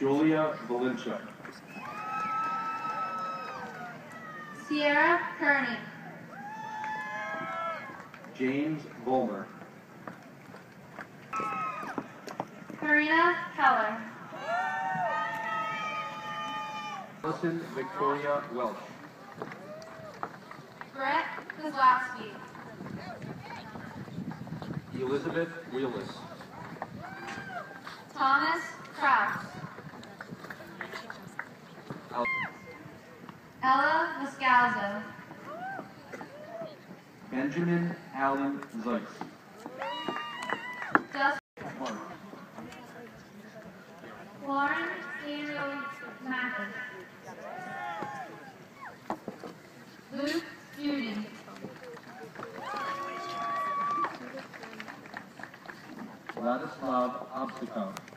Julia Valencia. Sierra Kearney. James Volmer. Karina Keller. Allison Victoria Welch. Brett Kozlowski. Elizabeth Wheelis. Thomas Kraus. Ella Viscalzo. Benjamin Allen Zeiss. Dustin. Lauren Daniel Mathis. Luke Judy. Vladislav Obstikov.